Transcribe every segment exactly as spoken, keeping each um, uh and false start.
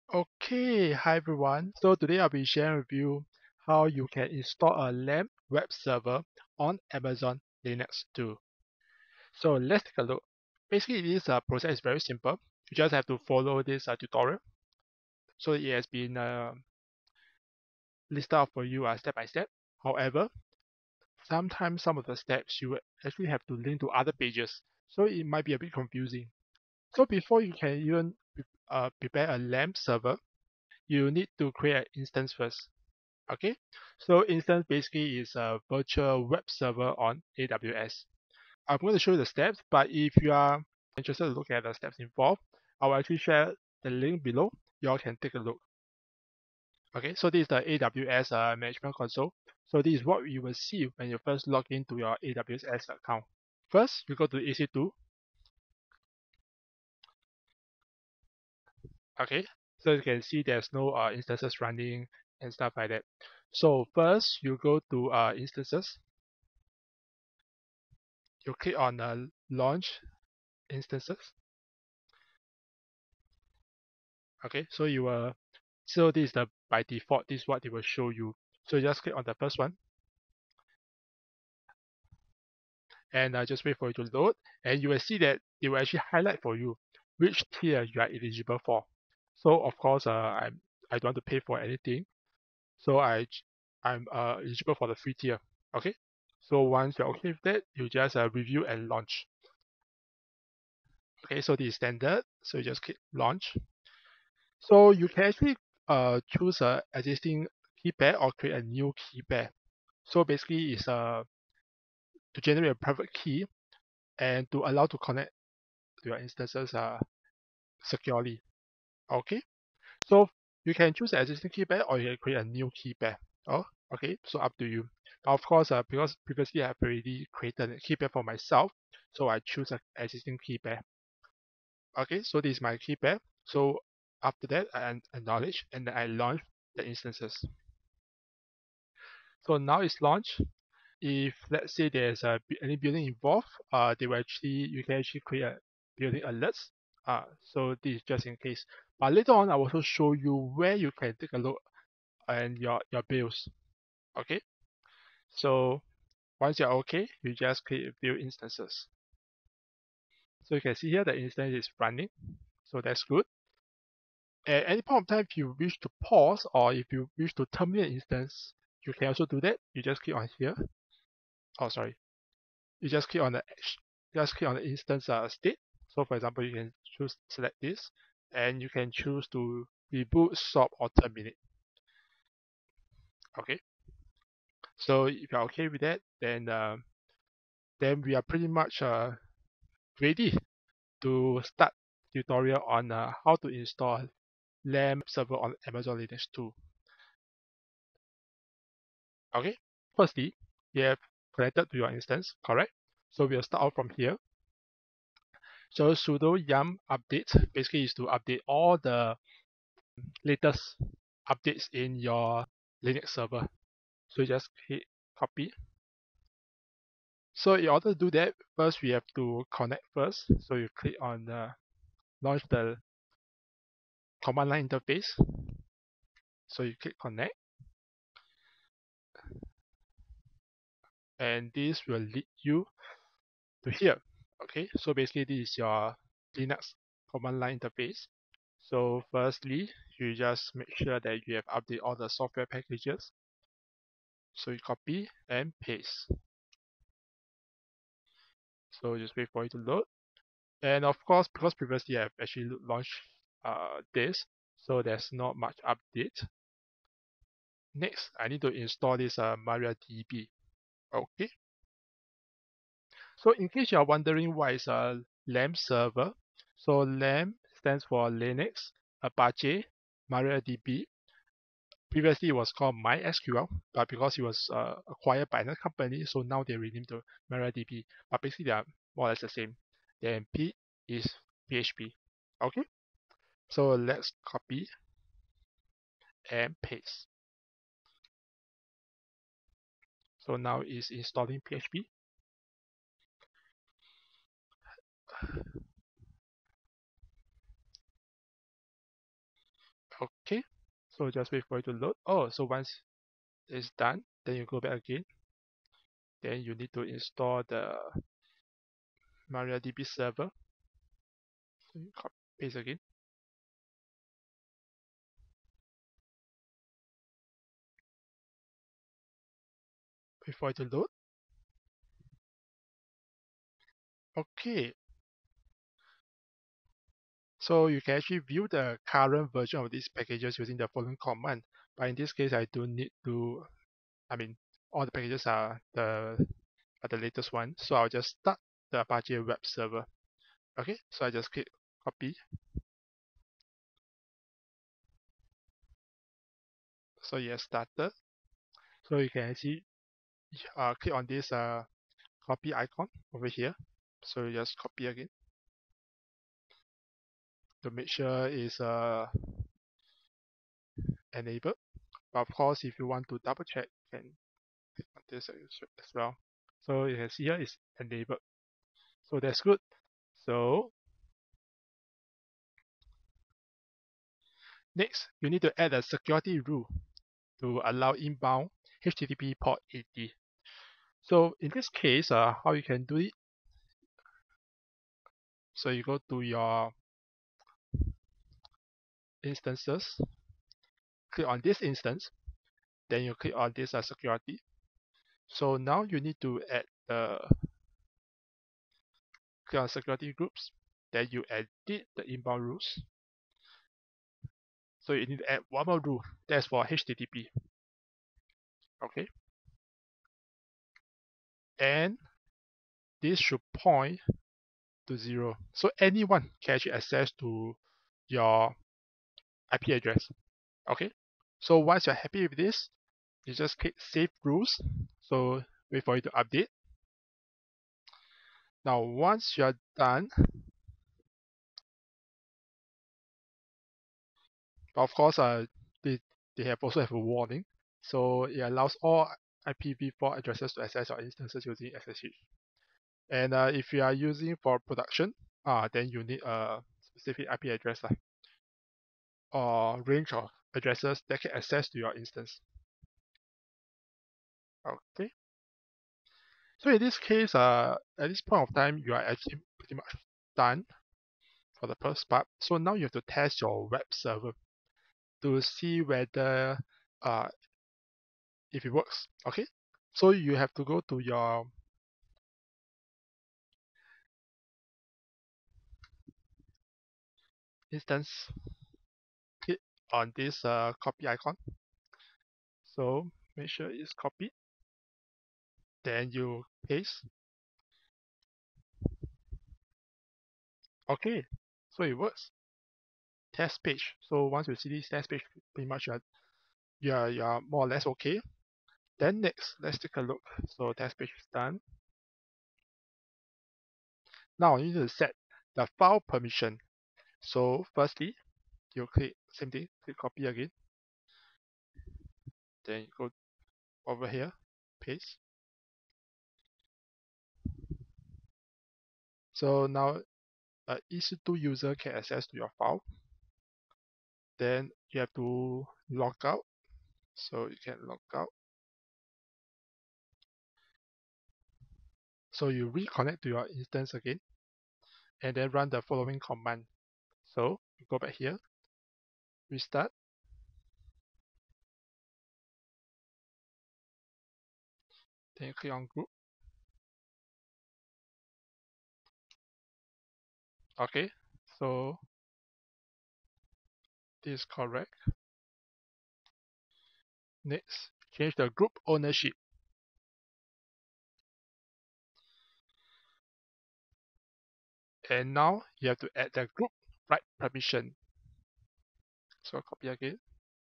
Okay, hi everyone. So today I'll be sharing with you how you can install a LAMP web server on Amazon Linux too. So let's take a look. Basically, this uh, process is very simple. You just have to follow this uh, tutorial. So it has been uh, listed out for you uh, step by step. However, sometimes some of the steps you will actually have to link to other pages, so it might be a bit confusing. So before you can even uh, prepare a LAMP server, you need to create an instance first. Okay, so instance basically is a virtual web server on A W S. I'm going to show you the steps, but if you are interested to look at the steps involved, I will actually share the link below. You all can take a look. Okay, so this is the A W S uh, management console. So this is what you will see when you first log into your A W S account. First, you go to E C two. Okay, so you can see there's no uh, instances running and stuff like that. So first, you go to uh, instances. You click on uh, launch instances. Okay, so you will so this is the by default, this is what they will show you. So you just click on the first one and uh, just wait for it to load, and you will see that it will actually highlight for you which tier you are eligible for. So of course, uh, I'm I don't want to pay for anything, so I ch- I'm uh, eligible for the free tier. Okay, so once you're okay with that, you just uh, review and launch. Okay, so this is standard, so you just click launch. So you can actually uh, choose a existing key pair or create a new key pair. So basically, it's uh, to generate a private key and to allow to connect to your instances uh, securely. Okay, so you can choose an existing key pair or you can create a new key pair. Oh, okay, so up to you. Now, of course, uh, because previously I've already created a key pair for myself, so I choose an existing key pair. Okay, so this is my key pair. So after that, I acknowledge and then I launch the instances. So now it's launched. If let's say there's a, any building involved, uh, they will actually you can actually create a building alerts. Uh, so this is just in case. But later on, I will also show you where you can take a look and your your bills. Okay. So once you're okay, you just click view instances. So you can see here the instance is running. So that's good. At any point of time, if you wish to pause or if you wish to terminate instance, you can also do that. You just click on here. Oh, sorry. You just click on the just click on the instance uh, state. So for example, you can choose select this, and you can choose to reboot, stop, or terminate. Okay. So if you're okay with that, then uh, then we are pretty much uh, ready to start tutorial on uh, how to install LAMP server on Amazon Linux too. Okay. Firstly, you have connected to your instance, correct? So we'll start out from here. So sudo yum update basically is to update all the latest updates in your Linux server. So you just hit copy. So in order to do that, first we have to connect first. So you click on the launch the command line interface. So you click connect, and this will lead you to here. Okay, so basically this is your Linux command line interface. So firstly, you just make sure that you have updated all the software packages. So you copy and paste. So just wait for it to load. And of course, because previously I've actually launched uh, this, so there's not much update. Next, I need to install this uh, MariaDB. Okay. So in case you are wondering what is a LAMP server, so LAMP stands for Linux, Apache, MariaDB. Previously it was called MySQL, but because it was uh, acquired by another company, so now they renamed to MariaDB. But basically they are more or less the same. Then P is P H P. Okay. So let's copy and paste. So now it's installing P H P. Okay, so just wait for it to load. Oh, so once it's done, then you go back again. Then you need to install the MariaDB server. So you copy paste again. Wait for it to load. Okay, so you can actually view the current version of these packages using the following command. But in this case, I don't need to. I mean, all the packages are the are the latest one. So I'll just start the Apache web server. Okay, so I just click copy. So yes, started. So you can actually uh, click on this uh, copy icon over here. So you just copy again to make sure it's uh, enabled. But of course, if you want to double check, you can click on this as well. So you can see here it's enabled. So that's good. So next, you need to add a security rule to allow inbound H T T P port eighty. So in this case, uh, how you can do it? So you go to your instances, click on this instance, then you click on this uh, security. So now you need to add the click on security groups, then you edit the inbound rules. So you need to add one more rule, that's for H T T P. Okay, and this should point to zero. So anyone can actually access to your I P address. Okay, so once you're happy with this, you just click save rules. So wait for it to update. Now once you're done, of course, uh, they, they have also have a warning. So it allows all I P v four addresses to access your instances using S S H. And uh, if you are using for production, uh, then you need a specific I P address uh, or range of addresses that can access to your instance. Okay. So in this case, uh, at this point of time, you are actually pretty much done for the first part. So now you have to test your web server to see whether uh, if it works. Okay. So you have to go to your instance, click on this uh, copy icon. So make sure it's copied. Then you paste. Okay. So it works. Test page. So once you see this test page, pretty much you're, you're, you're more or less okay. Then next, let's take a look. So test page is done. Now you need to set the file permission. So firstly, you click same thing, click copy again. Then you go over here, paste. So now a E C two user can access to your file. Then you have to log out. So you can log out. So you reconnect to your instance again and then run the following command. So you go back here, restart. Then you click on group. Okay, so this is correct. Next, change the group ownership. And now you have to add the group right permission. So copy again.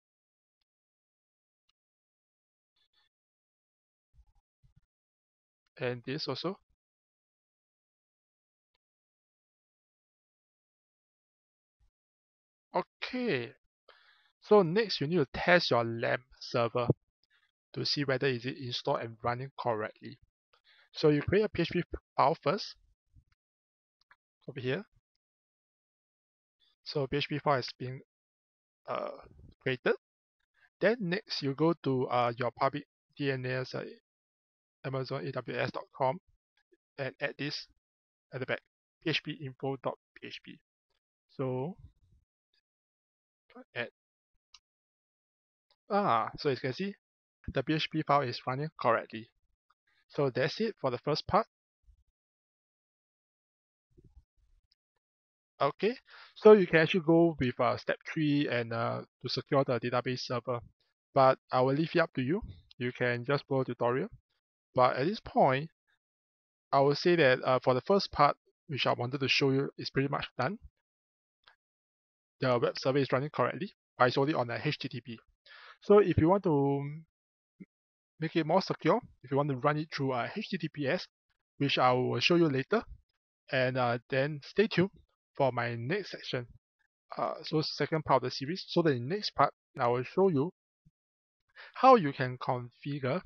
And this also. Okay. So next you need to test your LAMP server to see whether is it installed and running correctly. So you create a P H P file first. Over here. So P H P file has been uh, created. Then next you go to uh, your public D N S uh, Amazon A W S dot com and add this at the back, phpinfo.php. So add ah, so as you can see, the P H P file is running correctly. So that's it for the first part. Okay, so you can actually go with uh, step three and uh, to secure the database server, but I will leave it up to you. You can just follow tutorial. But at this point, I will say that uh, for the first part, which I wanted to show you, is pretty much done. The web server is running correctly, but it's only on a H T T P. So if you want to make it more secure, if you want to run it through a H T T P S, which I will show you later, and uh, then stay tuned for my next section. Uh, so second part of the series. So the next part, I will show you how you can configure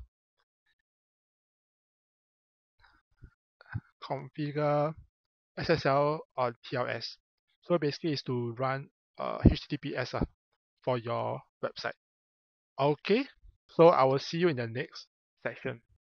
configure S S L or T L S. So basically, is to run uh, H T T P S uh, for your website. Okay, so I will see you in the next section.